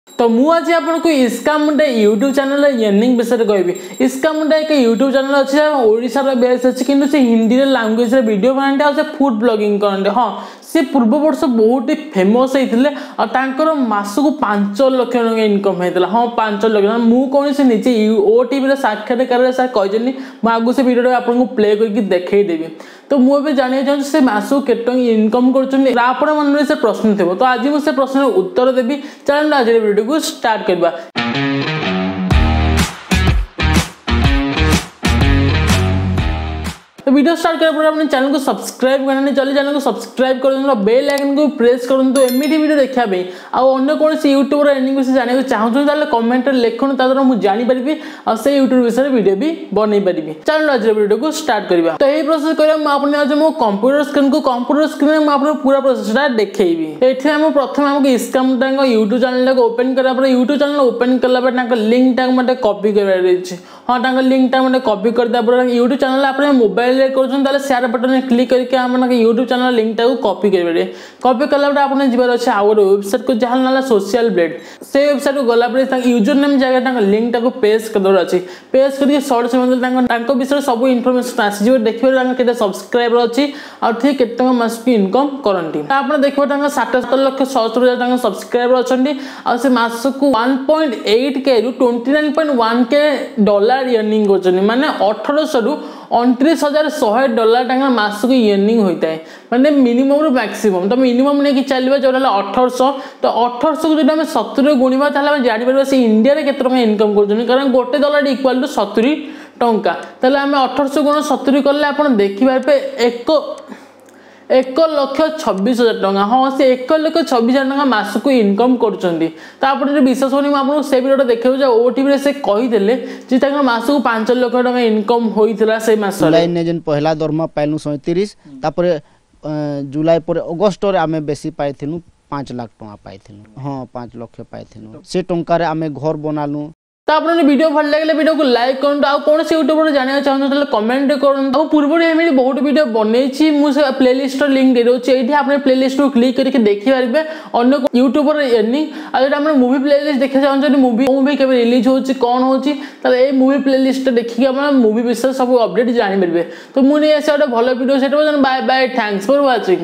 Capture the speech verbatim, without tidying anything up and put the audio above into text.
तो मुझे आपको इसका मुंडा यूट्यूब चैनल अर्निंग विषय कहबी। इसका मुंडा एक यूट्यूब चैनल अच्छे ओडिशार बेस अच्छी कि हिंदी लैंग्वेज वीडियो बनाते और फूड ब्लॉगिंग करते। हाँ सी पूर्व वर्ष बहुत ही फेमस होते और मासक पांच लक्ष टका इनकम होता। हाँ पांच लक्ष मुझे कौन निजे ओटीवी साक्षात्कार सर कहते आगु से वीडियो आपको प्ले करके देखईदेवी। तो मुझे जाना चाहूँ से मासक केत इनकम कर मन में से प्रश्न थी। तो आज मुझे प्रश्न उत्तर देवी। चलो आज वीडियो को स्टार्ट करवा। तो वीडियो स्टार्ट करने पर अपने चैनल को सब्सक्राइब करना चलिए चैनल को सब्सक्राइब कर बेल आइकन को प्रेस करूँ एमती वीडियो देखा अन्य कौन यूट्यूबर अर्निंग विषय जानने चाहूँ कमेंट लिखुन द्वारा मुझे जानीपरि और से यूट्यूब विषय वीडियो भी बनई पारि। चलो आज वीडियो को स्टार्ट करवा। तो यही प्रोसेस करवा मुझे मो कंप्यूटर स्क्रीन को कंप्यूटर स्क्रीन में मुझे पूरा प्रोसेसटा देखी। ये प्रथम आमको इसका मुंडा यूट्यूब चैनल ओपन करा यूट्यूब चैनल ओपन कला लिंक टाक मत कॉपी कर। हाँ लिंक टाक मत कॉपी करदे यूट्यूब चैनल आप मोबाइल कर शेयर बटन क्लिक करके आप यूट्यूब चैनल लिंक टाक कॉपी करेंगे। कॉपी कला आपने जीवार अच्छे आउ गए वेबसाइट को जहाँ ना सोशल ब्लेड से वेबसाइट को गला यूजर नेम जगह लिंक टाक पेस्ट कर अच्छी पेस्ट करके सर्च समय विषय सब इनफर्मेशन आसो देखिए सब्सक्राइबर अच्छी और ठीक केत मास इनकम करती। आप देखिए सात सात लक्ष सतर हजार सब्सक्राइबर अच्छा और मास को वन पॉइंट एट के रु twenty nine point one K dollar earning कर माने अठरश रु उनतीस हजार शहे डॉलर टाइम मास को अर्निंग होता है माने मिनिमम रु मैक्सिमम। तो मिनिमम नहीं चलवा जो अठरश तो अठरश को जो सतुरी गुणवा जापर से इंडिया में केत इनकम कर कारण गोटे डॉलर इक्वाल टू सतुरी टंका आम अठरश गुण सतुरी कले आप देखिपारे एक एक लक्ष छब्बीस हजार टका। हाँ से एक लक्ष छब्बीस हजार टका मास को इनकम कर विश्वास होनी मुझे से वीडियो देखा ओटीवी से कही मास को पांच लक्ष टका इनकम होता से मास जेन पहला दरमा पाइलु सैंतीस जुलाई पर अगस्ट आम बेसी पाई पाँच लाख टका पाई। हाँ पाँच लक्ष पाई से टंकार आम घर बनालु। तो आप वीडियो भल लगे वीडियो को लाइक करूँ आ कौन से यूट्यूबर जानना चाहूँ कमेंट करूँ। पूर्व एमती बहुत वीडियो बनई मुझे प्लेलिस्ट लिंक दे दूसरी ये आप प्लेलिस्ट को क्लिक करके देखिपारे अन्य यूट्यूबर अर्निंग आज मूवी प्लेलिस्ट देखा चाहते मूवी मूवी के रिलीज होची कौन होची ये मूवी प्लेलिस्ट देखिए आप मूवी विषय सब अपडेट जानीपारे। तो मुझे गोटे भल वीडियो से bye bye thanks for watching.